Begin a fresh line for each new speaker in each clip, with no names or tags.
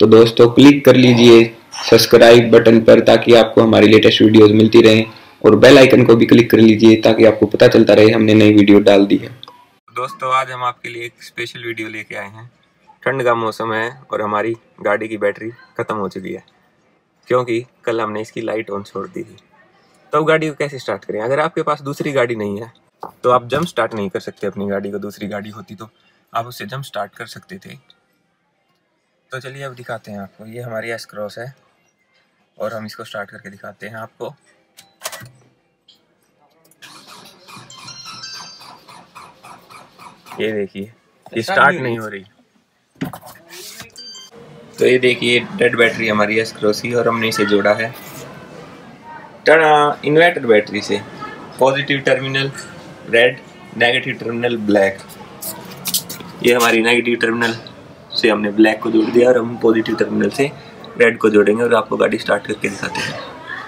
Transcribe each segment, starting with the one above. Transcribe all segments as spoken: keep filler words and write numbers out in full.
तो दोस्तों क्लिक कर लीजिए सब्सक्राइब बटन पर ताकि आपको हमारी लेटेस्ट वीडियोस मिलती रहें, और बेल आइकन को भी क्लिक कर लीजिए ताकि आपको पता चलता रहे हमने नई वीडियो डाल दी है। दोस्तों आज हम आपके लिए एक स्पेशल वीडियो लेके आए हैं। ठंड का मौसम है और हमारी गाड़ी की बैटरी ख़त्म हो चुकी है क्योंकि कल हमने इसकी लाइट ऑन छोड़ दी थी। तो अब गाड़ी को कैसे स्टार्ट करें? अगर आपके पास दूसरी गाड़ी नहीं है तो आप जंप स्टार्ट नहीं कर सकते अपनी गाड़ी को। दूसरी गाड़ी होती तो आप उससे जंप स्टार्ट कर सकते थे। तो चलिए अब दिखाते हैं आपको। ये हमारी एस क्रॉस है और हम इसको स्टार्ट करके दिखाते हैं आपको। ये देखिए ये स्टार्ट नहीं हो रही। तो ये देखिए डेड बैटरी हमारी एस क्रॉस की और हमने इसे जोड़ा है टना इन्वर्टर बैटरी से। Positive terminal red, negative terminal black. ये हमारी नेगेटिव टर्मिनल से हमने ब्लैक को जोड़ दिया और हम पॉजिटिव टर्मिनल से रेड को जोड़ेंगे और आपको गाड़ी स्टार्ट करके दिखाते हैं।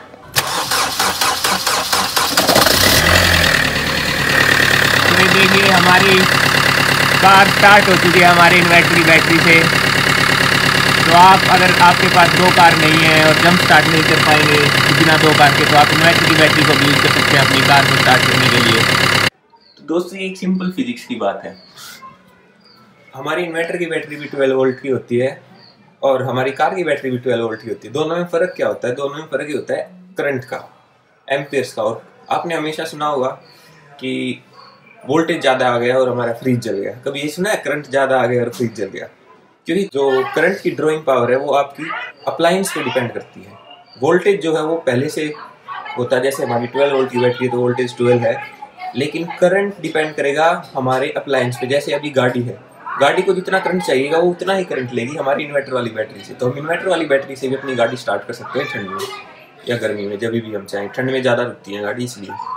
तो ये देखिए हमारी कार स्टार्ट हो चुकी है हमारे इन्वर्टर की बैटरी से। तो आप अगर आपके पास दो कार नहीं है और जंप स्टार्ट नहीं कर पाएंगे बिना दो कार के, तो आप इन्वर्टर की बैटरी को भी यूज़ कर सकते हैं अपनी कार को स्टार्ट करने के लिए। तो दोस्तों ये एक सिंपल फिजिक्स की बात है। हमारी इन्वर्टर की बैटरी भी ट्वेल्व वोल्ट की होती है और हमारी कार की बैटरी भी ट्वेल्व वोल्ट की होती है। दोनों में फ़र्क क्या होता है? दोनों में फ़र्क ये होता है करंट का, एम्पियर्स का। और आपने हमेशा सुना होगा कि वोल्टेज ज़्यादा आ गया और हमारा फ्रिज जल गया। कभी ये सुना है करंट ज़्यादा आ गया और फ्रिज जल गया? क्योंकि जो करंट की ड्रॉइंग पावर है वो आपकी अप्लायंस पे डिपेंड करती है। वोल्टेज जो है वो पहले से होता है, जैसे हमारी ट्वेल्व वोल्ट की बैटरी है तो वोल्टेज ट्वेल्व है, लेकिन करंट डिपेंड करेगा हमारे अप्लायंस पे। जैसे अभी गाड़ी है, गाड़ी को जितना करंट चाहिएगा वो उतना ही करंट लेगी हमारी इन्वर्टर वाली बैटरी से। तो हम इन्वर्टर वाली बैटरी से भी अपनी गाड़ी स्टार्ट कर सकते हैं ठंड में या गर्मी में, जब भी हम चाहें। ठंड में ज़्यादा रुकती है गाड़ी इसलिए।